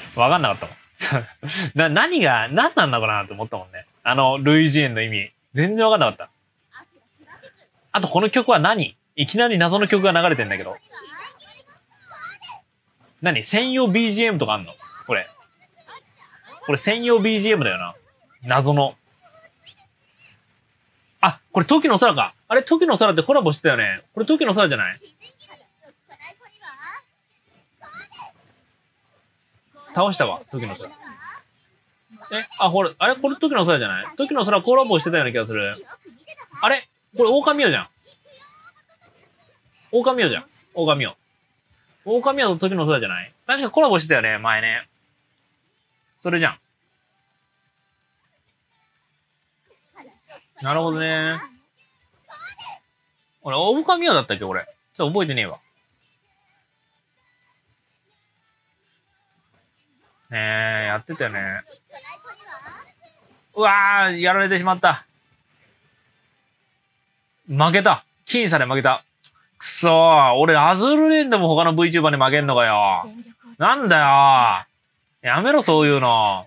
わかんなかったもん。何なんだかなって思ったもんね。類似円の意味。全然わかんなかった。あと、この曲は何？いきなり謎の曲が流れてんだけど。何？専用 BGM とかあんの？これ。これ専用 BGM だよな。謎の。あ、これ時の空か。あれ、時の空ってコラボしてたよね。これ時の空じゃない？倒したわ、時の空。これ、あれこれ時の空じゃない？時の空コラボしてたような気がする。あれこれ狼王じゃん。狼王じゃん。狼王。狼王と時の空じゃない？確かコラボしてたよね、前ね。それじゃん。なるほどね。俺、狼王だったっけ俺。ちょっと覚えてねえわ。ねえ、やってたよね。うわー、やられてしまった。負けた。僅差で負けた。くそー。俺、アズールレーンでも他の VTuber に負けんのかよ。なんだよ。やめろ、そういうの。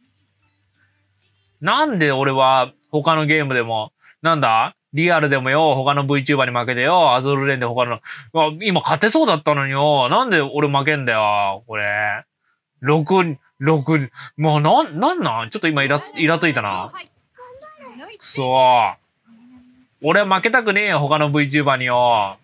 なんで俺は他のゲームでも、なんだリアルでもよ、他の VTuber に負けてよ、アズールレーンで他の、今勝てそうだったのによ、なんで俺負けんだよ、これ。6、もうなんちょっと今イラついたな。くそー。俺は負けたくねえよ、他の VTuber によ。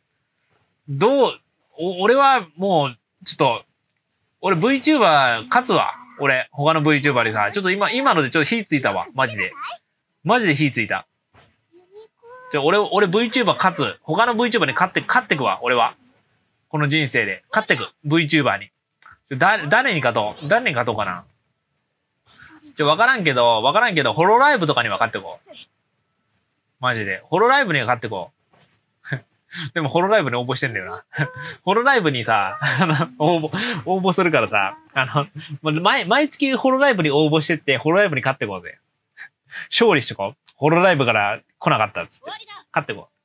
俺はもう、ちょっと、俺 VTuber 勝つわ。俺、他の VTuber にさ、ちょっと今のでちょっと火ついたわ。マジで。マジで火ついた。俺 VTuber 勝つ。他の VTuber に勝ってくわ、俺は。この人生で。勝ってく。VTuber に。誰に勝とうかな。わからんけど、ホロライブとかには勝ってこう。マジで。ホロライブには勝ってこう。でも、ホロライブに応募してんだよな。ホロライブにさ、応募するからさ、毎月ホロライブに応募してって、ホロライブに勝ってこうぜ。勝利しとこう。ホロライブから来なかったっつって。勝ってこ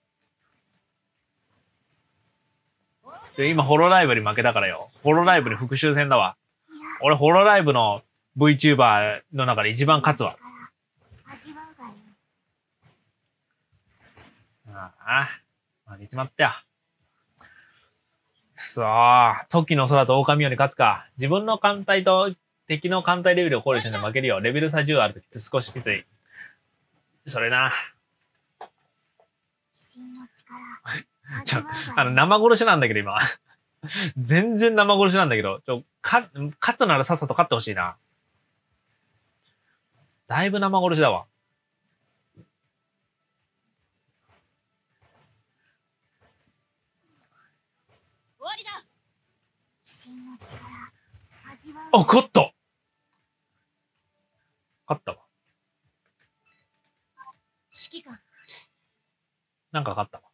う。で、今、ホロライブに負けたからよ。ホロライブに復讐戦だわ。俺、ホロライブの VTuber の中で一番勝つわ。負けちまったよ。くそー。時の空と狼王に勝つか。自分の艦隊と敵の艦隊レベルを考慮して負けるよ。レベル差10あると少しきつい。それな。生殺しなんだけど今。全然生殺しなんだけど。勝つならさっさと勝ってほしいな。だいぶ生殺しだわ。あ、勝ったわ。なんか勝ったわ。